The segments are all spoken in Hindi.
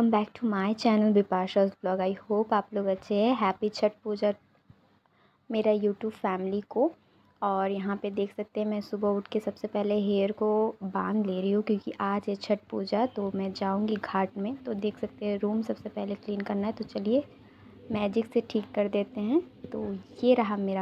Welcome back to my channel Bipasha's blog. I hope आप लोग अच्छे हैं। हैप्पी छठ पूजा मेरा यूट्यूब फैमिली को। और यहाँ पे देख सकते हैं मैं सुबह उठ के सबसे पहले हेयर को बांध ले रही हूँ क्योंकि आज है छठ पूजा, तो मैं जाऊँगी घाट में। तो देख सकते हैं रूम सबसे पहले क्लीन करना है, तो चलिए मैजिक से ठीक कर देते हैं। तो ये रहा मेरा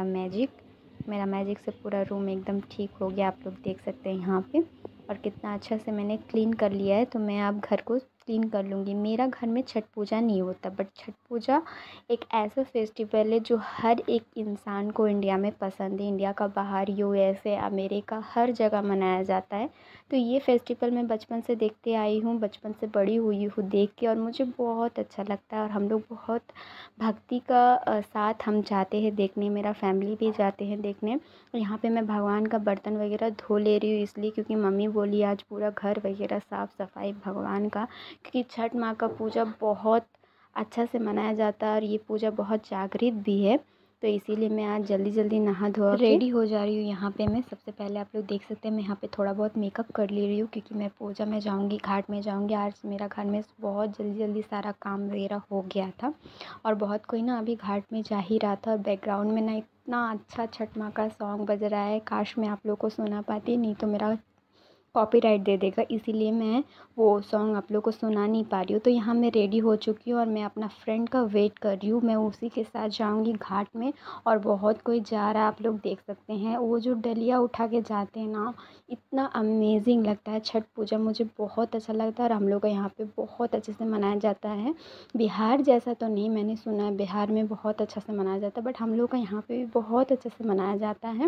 मैजिक से पूरा रूम एकदम ठीक हो गया। आप लोग देख सकते हैं यहाँ पे, और कितना अच्छा से मैंने क्लीन कर लिया है। तो मैं अब घर को क्लीन कर लूँगी। मेरा घर में छठ पूजा नहीं होता, बट छठ पूजा एक ऐसा फेस्टिवल है जो हर एक इंसान को इंडिया में पसंद है। इंडिया का बाहर, यूएसए, अमेरिका, हर जगह मनाया जाता है। तो ये फेस्टिवल मैं बचपन से देखते आई हूँ, बचपन से बड़ी हुई हूँ देख के, और मुझे बहुत अच्छा लगता है। और हम लोग बहुत भक्ति का साथ हम जाते हैं देखने, मेरा फैमिली भी जाते हैं देखने। यहाँ पे मैं भगवान का बर्तन वगैरह धो ले रही हूँ इसलिए क्योंकि मम्मी बोली आज पूरा घर वगैरह साफ़ सफाई भगवान का, क्योंकि छठ माँ का पूजा बहुत अच्छा से मनाया जाता है और ये पूजा बहुत जागृत भी है। तो इसीलिए मैं आज जल्दी जल्दी नहा धो रेडी हो जा रही हूँ। यहाँ पे मैं सबसे पहले आप लोग देख सकते हैं मैं यहाँ पे थोड़ा बहुत मेकअप कर ले रही हूँ क्योंकि मैं पूजा में जाऊँगी, घाट में जाऊँगी। आज मेरा घर में बहुत जल्दी जल्दी सारा काम वगैरह हो गया था और बहुत कोई ना अभी घाट में जा ही रहा था। और बैकग्राउंड में ना इतना अच्छा छठ माँ का सॉन्ग बज रहा है, काश मैं आप लोग को सुना पाती, नहीं तो मेरा कॉपीराइट दे देगा, इसीलिए मैं वो सॉन्ग आप लोग को सुना नहीं पा रही हूँ। तो यहाँ मैं रेडी हो चुकी हूँ और मैं अपना फ्रेंड का वेट कर रही हूँ। मैं उसी के साथ जाऊँगी घाट में और बहुत कोई जा रहा है, आप लोग देख सकते हैं। वो जो डलिया उठा के जाते हैं ना, इतना अमेजिंग लगता है। छठ पूजा मुझे बहुत अच्छा लगता है और हम लोग का यहाँ पे बहुत अच्छे से मनाया जाता है। बिहार जैसा तो नहीं, मैंने सुना है बिहार में बहुत अच्छा से मनाया जाता है, बट हम लोग का यहाँ पे भी बहुत अच्छे से मनाया जाता है।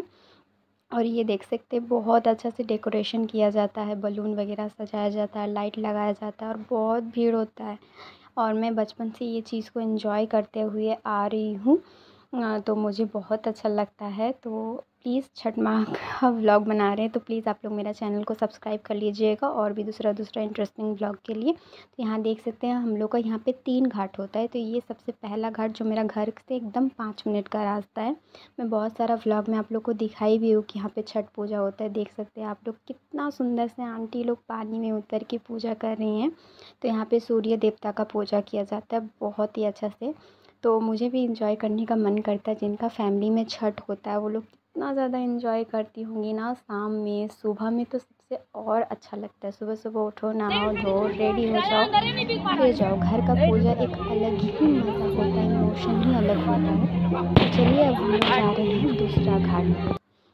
और ये देख सकते हैं बहुत अच्छा से डेकोरेशन किया जाता है, बलून वगैरह सजाया जाता है, लाइट लगाया जाता है और बहुत भीड़ होता है। और मैं बचपन से ये चीज़ को एंजॉय करते हुए आ रही हूँ, तो मुझे बहुत अच्छा लगता है। तो प्लीज़ छठ माँ का व्लॉग बना रहे हैं तो प्लीज़ आप लोग मेरा चैनल को सब्सक्राइब कर लीजिएगा और भी दूसरा इंटरेस्टिंग व्लॉग के लिए। तो यहाँ देख सकते हैं हम लोग का यहाँ पे 3 घाट होता है। तो ये सबसे पहला घाट जो मेरा घर से एकदम 5 मिनट का रास्ता है। मैं बहुत सारा व्लॉग में आप लोग को दिखाई भी हूँ कि यहाँ पे छठ पूजा होता है। देख सकते हैं आप लोग कितना सुंदर से आंटी लोग पानी में उतर के पूजा कर रही हैं। तो यहाँ पे सूर्य देवता का पूजा किया जाता है बहुत ही अच्छा से। तो मुझे भी इंजॉय करने का मन करता है। जिनका फैमिली में छठ होता है वो लोग कितना ज़्यादा इंजॉय करती होंगी ना। शाम में, सुबह में तो सबसे और अच्छा लगता है। सुबह सुबह उठो, नहाओ धो, रेडी हो जाओ, फिर जाओ। घर का पूजा एक अलग ही मज़ा होता है, इमोशन ही अलग होता है। तो चलिए अब हम लोग जा रहे हैं दूसरा घाट।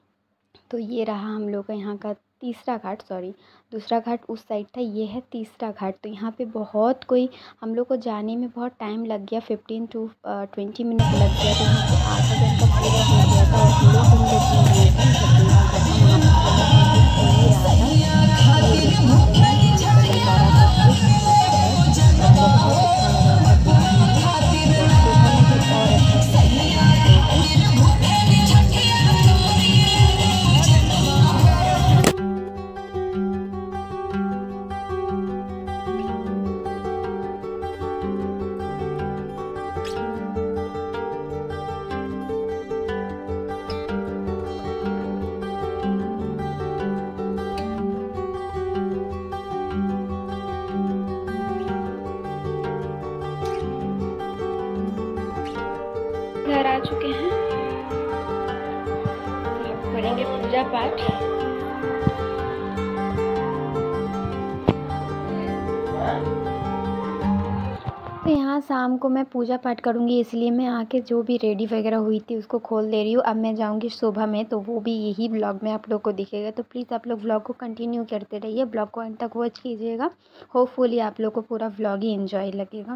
तो ये रहा हम लोग का यहाँ का तीसरा घाट, सॉरी दूसरा घाट उस साइड था, ये है तीसरा घाट। तो यहाँ पे बहुत कोई, हम लोग को जाने में बहुत टाइम लग गया, 15 to 20 मिनट लग गया। तो यहाँ पे आधा घंटा पूरा हो गया था और हम लोग हम लोग जब पूरा खत्म वहाँ पर पूरा हो ही रहा था। ये देखिए कलर बारा करके और बहुत अच्छा लग रहा था देखने में। तो सुबह में भी और अच्छा से घर आ चुके हैं। अब करेंगे पूजा पाठ। तो यहाँ शाम को मैं पूजा पाठ करूँगी, इसलिए मैं आके जो भी रेडी वगैरह हुई थी उसको खोल दे रही हूँ। अब मैं जाऊँगी सुबह में, तो वो भी यही ब्लॉग में आप लोग को दिखेगा। तो प्लीज़ आप लोग व्लॉग को कंटिन्यू करते रहिए, ब्लॉग को अंत तक वॉच कीजिएगा। होपफुली आप लोग को पूरा व्लॉग ही एंजॉय लगेगा।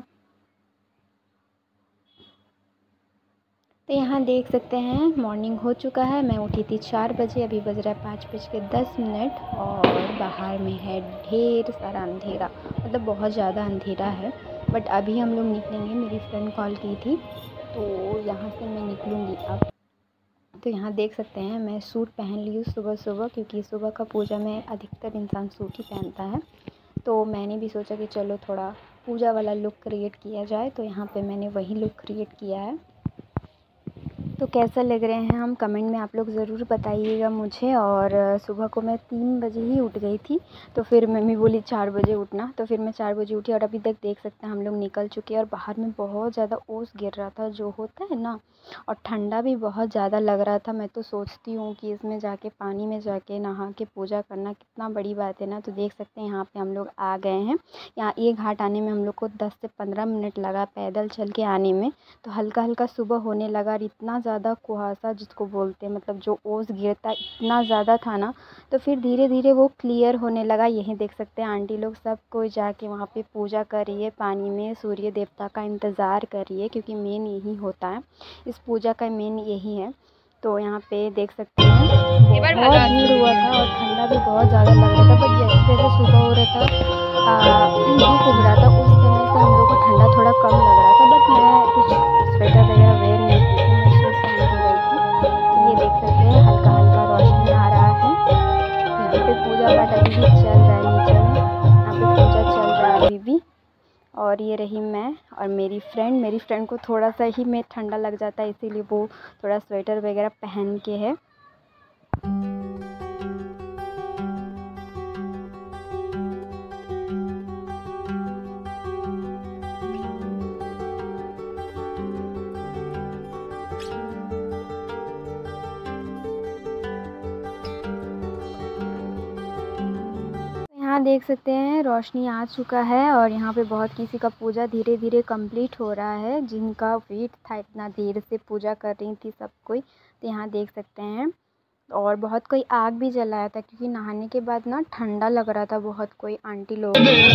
तो यहाँ देख सकते हैं मॉर्निंग हो चुका है। मैं उठी थी 4 बजे, अभी बज रहा है 5:10 और बाहर में है ढेर सारा अंधेरा, मतलब बहुत ज़्यादा अंधेरा है। बट अभी हम लोग निकलेंगे, मेरी फ्रेंड कॉल की थी तो यहाँ से मैं निकलूँगी अब। तो यहाँ देख सकते हैं मैं सूट पहन ली हूँ सुबह सुबह, क्योंकि सुबह का पूजा में अधिकतर इंसान सूट ही पहनता है। तो मैंने भी सोचा कि चलो थोड़ा पूजा वाला लुक क्रिएट किया जाए, तो यहाँ पे मैंने वही लुक क्रिएट किया है। तो कैसा लग रहे हैं हम कमेंट में आप लोग ज़रूर बताइएगा मुझे। और सुबह को मैं 3 बजे ही उठ गई थी, तो फिर मम्मी बोली 4 बजे उठना, तो फिर मैं 4 बजे उठी और अभी तक देख सकते हैं हम लोग निकल चुके हैं। और बाहर में बहुत ज़्यादा ओस गिर रहा था जो होता है ना, और ठंडा भी बहुत ज़्यादा लग रहा था। मैं तो सोचती हूँ कि इसमें जाके पानी में जाके नहा के पूजा करना कितना बड़ी बात है ना। तो देख सकते हैं यहाँ पे हम लोग आ गए हैं। यहाँ ये घाट आने में हम लोग को 10 से 15 मिनट लगा पैदल चल के आने में। तो हल्का हल्का सुबह होने लगा और इतना ज़्यादा कुहासा जिसको बोलते हैं, मतलब जो ओस गिरता इतना ज़्यादा था ना। तो फिर धीरे धीरे वो क्लियर होने लगा। यही देख सकते हैं आंटी लोग सब कोई जाके वहाँ पे पूजा कर रही है, पानी में सूर्य देवता का इंतज़ार कर रही है, क्योंकि मेन यही होता है, इस पूजा का मेन यही है। तो यहाँ पे देख सकते हैं बहुत भीड़ हुआ था और ठंडा भी बहुत ज़्यादा लग रहा था। बट जैसे जैसे सुबह हो रहा था, धूप उग रहा था, उस समय से हम लोग को ठंडा थोड़ा कम लग रहा था। बट मैं कुछ स्वेटर वगैरह वेयर नहीं की थी, मैं सूट पहन के गई थी। तो ये देख सकते हैं हल्का हल्का रोशनी आ रहा है। यहाँ पे पूजा पाठ अभी भी चल रहा है, नीचे में यहाँ पे पूजा चल रहा है अभी भी। और ये रही मैं और मेरी फ्रेंड को थोड़ा सा ही में ठंडा लग जाता है, इसीलिए वो थोड़ा स्वेटर वगैरह पहन के है। यहाँ देख सकते हैं रोशनी आ चुका है और यहाँ पे बहुत किसी का पूजा धीरे धीरे कंप्लीट हो रहा है, जिनका वेट था इतना देर से पूजा कर रही थी सब कोई। तो यहाँ देख सकते हैं और बहुत कोई आग भी जलाया था, क्योंकि नहाने के बाद ना ठंडा लग रहा था। बहुत कोई आंटी लोग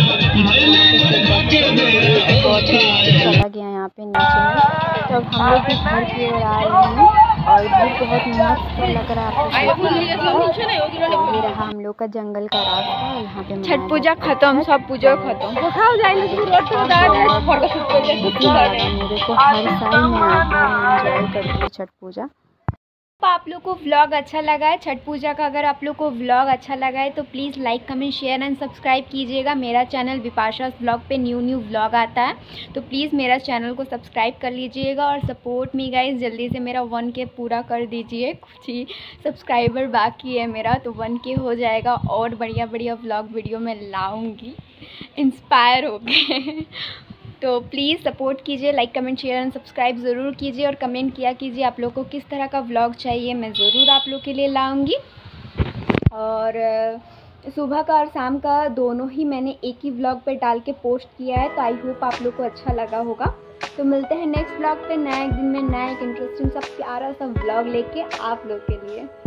चला गया यहाँ पे नीचे में। तो अब हम लोग भी घर की ओर आ रहे हैं और धूप बहुत मस्त लग रहा है। ये रहा हम लोग का जंगल का रास्ता। यहाँ पे छठ पूजा खत्म, सब पूजा खत्म। मेरे को हर साल मैं आती हूँ, एंजॉय करती हूँ छठ पूजा। आप लोग को व्लॉग अच्छा लगा है छठ पूजा का, अगर आप लोग को व्लॉग अच्छा लगा है तो please like comment share and subscribe कीजिएगा। मेरा चैनल विपाशास व्लॉग पे न्यू व्लॉग आता है, तो प्लीज़ मेरा चैनल को सब्सक्राइब कर लीजिएगा और सपोर्ट मी गाइस। जल्दी से मेरा 1K पूरा कर दीजिए, कुछ ही सब्सक्राइबर बाकी है मेरा, तो 1K हो जाएगा और बढ़िया बढ़िया व्लॉग वीडियो मैं लाऊँगी इंस्पायर हो गए। तो प्लीज़ सपोर्ट कीजिए, like comment share and subscribe ज़रूर कीजिए और कमेंट किया कीजिए आप लोग को किस तरह का व्लॉग चाहिए, मैं ज़रूर आप लोग के लिए लाऊंगी। और सुबह का और शाम का दोनों ही मैंने एक ही व्लॉग पे डाल के पोस्ट किया है, तो आई होप आप लोग को अच्छा लगा होगा। तो मिलते हैं नेक्स्ट व्लॉग पे, नया एक दिन में नया एक इंटरेस्टिंग सा प्यारा सा व्लॉग लेके आप लोग के लिए।